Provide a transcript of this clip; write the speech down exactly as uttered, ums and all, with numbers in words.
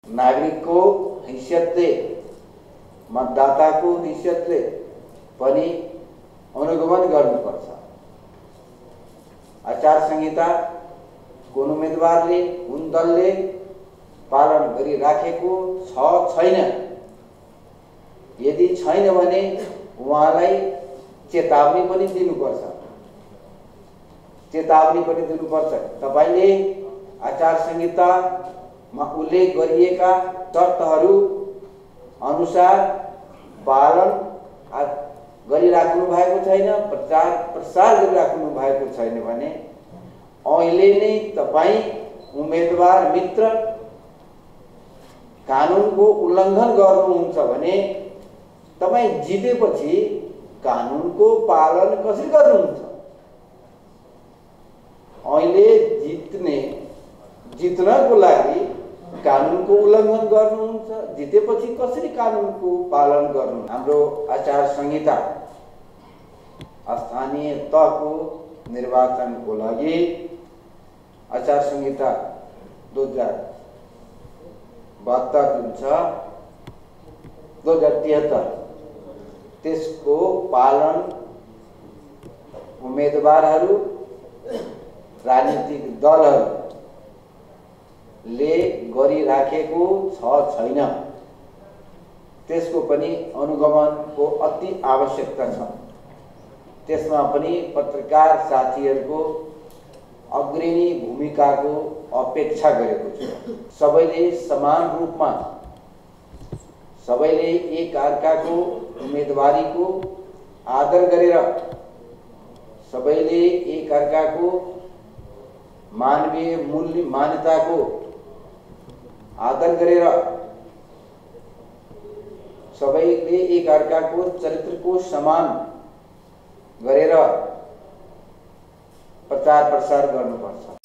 नागरिकको हैसियतले मतदाताको हैसियतले पनि अनुगमन गर्नुपर्छ। आचार संहिता कुन उम्मेदवारले कुन दलले पालन गरिराखेको छ छैन, यदि छैन भने उहाँलाई चेतावनी पनि दिनुपर्छ चेतावनी पनि दिनुपर्छ तपाईले आचार संहितामा उल्लेख गरिएका शर्तहरू अनुसार पालन गरिराख्नु भएको छैन, प्रचार प्रसार गरिराख्नु भएको छैन भने अहिले नै तपाई उम्मेदवार मित्र कानुनको उल्लङ्घन गर्नुहुन्छ भने तपाई जितेपछि कानुनको पालन कसरी गर्नुहुन्छ? अहिले जित्ने जित्नको लागि कानुनको उल्लङ्घन गर्नुहुन्छ, जितेपछि कसरी कानुनको पालन गर्नु? हाम्रो आचार संहिता स्थानीय तहको निर्वाचनको लागि आचार संहिता दो हजार बहत्तर जुन छ दो हजार तिहत्तर त्यसको पालन उम्मेदवारहरू राजनीतिक दलहरू ले गरिराखेको छ छैन त्यसको पनि अनुगमनको अति आवश्यकता छ। त्यसमा पनि पत्रकार साथीहरूको अग्रणी भूमिकाको अपेक्षा गरेको छु। सबैले समान रूपमा सबैले एक अर्काको उम्मेदवारीको आदर गरेर सबैले एक अर्काको मानवीय मूल्य मान्यताको आदर गरेर सबैले एक अर्काको चरित्रको सम्मान गरेर प्रचार प्रसार गर्नुपर्छ।